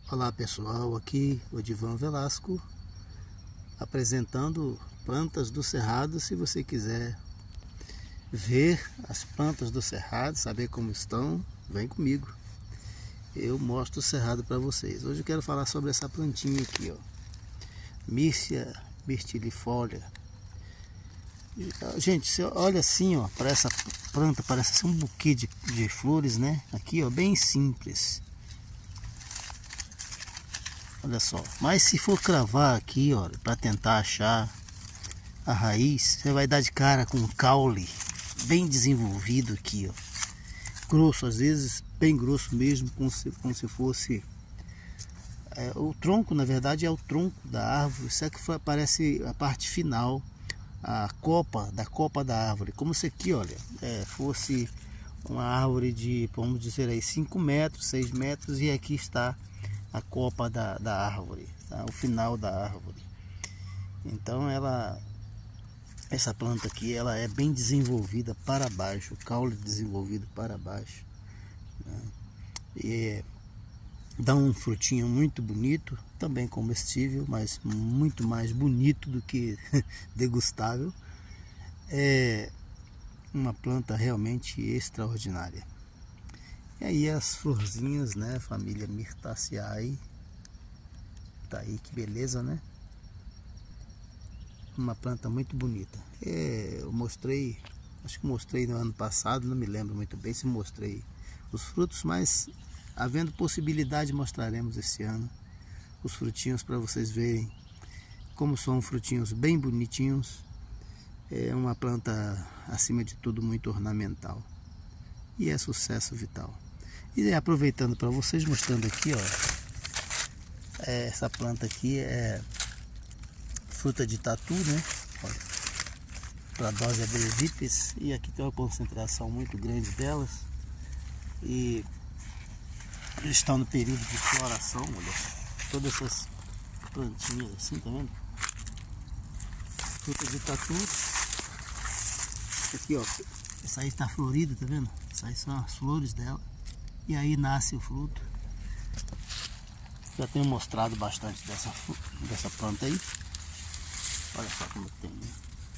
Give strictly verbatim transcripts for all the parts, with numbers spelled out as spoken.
Olá pessoal, aqui o Odivan Velasco apresentando plantas do Cerrado. Se você quiser ver as plantas do Cerrado, saber como estão, vem comigo. Eu mostro o Cerrado para vocês. Hoje eu quero falar sobre essa plantinha aqui, ó, Myrcia myrtilifolia. Gente, você olha assim, ó, para essa planta, parece ser um buquê de, de flores, né? Aqui, ó, bem simples. Olha só, mas se for cravar aqui, ó, para tentar achar a raiz, você vai dar de cara com um caule bem desenvolvido aqui, ó, grosso, às vezes bem grosso mesmo, como se, como se fosse é, o tronco. Na verdade é o tronco da árvore, isso é que parece a parte final, a copa da copa da árvore, como se aqui, olha, é, fosse uma árvore de, vamos dizer aí, cinco metros, seis metros, e aqui está a copa da, da árvore, tá? O final da árvore. Então ela, essa planta aqui, ela é bem desenvolvida para baixo, o caule desenvolvido para baixo, né? E dá um frutinho muito bonito, também comestível, mas muito mais bonito do que degustável. É uma planta realmente extraordinária. E aí as florzinhas, né, família Myrtaceae, tá aí, que beleza, né? Uma planta muito bonita. É, eu mostrei, acho que mostrei no ano passado, não me lembro muito bem se mostrei os frutos, mas havendo possibilidade mostraremos esse ano os frutinhos para vocês verem como são frutinhos bem bonitinhos. É uma planta acima de tudo muito ornamental e é sucesso vital. E aproveitando para vocês, mostrando aqui, ó, é, essa planta aqui é fruta de tatu, né? Para dose abrevipes, e aqui tem uma concentração muito grande delas e estão no período de floração. Olha, todas essas plantinhas assim, tá vendo? Fruta de tatu. Aqui, ó, essa aí está florida, tá vendo? Essas aí são as flores dela. E aí nasce o fruto. Já tenho mostrado bastante dessa, dessa planta aí. Olha só como tem, né?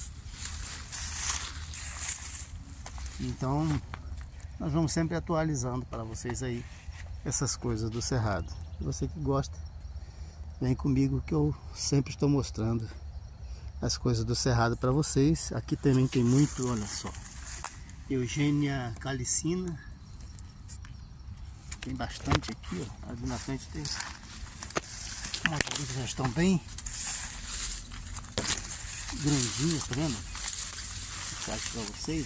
Então nós vamos sempre atualizando para vocês aí essas coisas do Cerrado. Se você que gosta, vem comigo que eu sempre estou mostrando as coisas do Cerrado para vocês. Aqui também tem muito, olha só, Eugênia calicina. Tem bastante aqui, ó. Ali na frente tem umas que já estão bem grandinhas, tá vendo? Vou mostrar aqui pra vocês.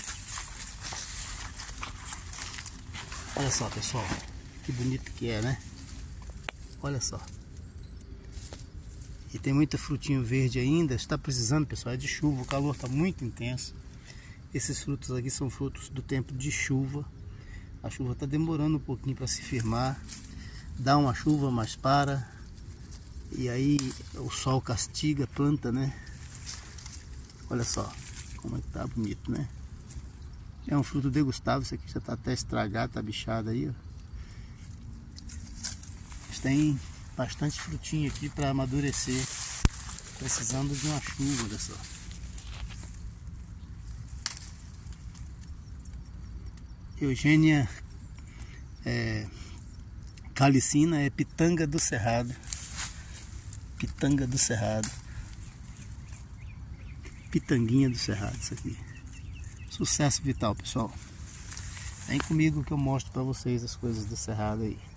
Olha só, pessoal, que bonito que é, né? Olha só. E tem muito frutinho verde ainda. Está precisando, pessoal, é de chuva. O calor está muito intenso. Esses frutos aqui são frutos do tempo de chuva. A chuva está demorando um pouquinho para se firmar. Dá uma chuva, mas para. E aí o sol castiga a planta, né? Olha só como é que tá bonito, né? É um fruto degustável. Isso aqui já está até estragado, tá bichado aí, ó. Mas tem bastante frutinho aqui para amadurecer. Precisando de uma chuva, olha só. Eugênia é, calicina é pitanga do Cerrado. Pitanga do Cerrado. Pitanguinha do Cerrado, isso aqui. Sucesso vital, pessoal. Vem comigo que eu mostro para vocês as coisas do Cerrado aí.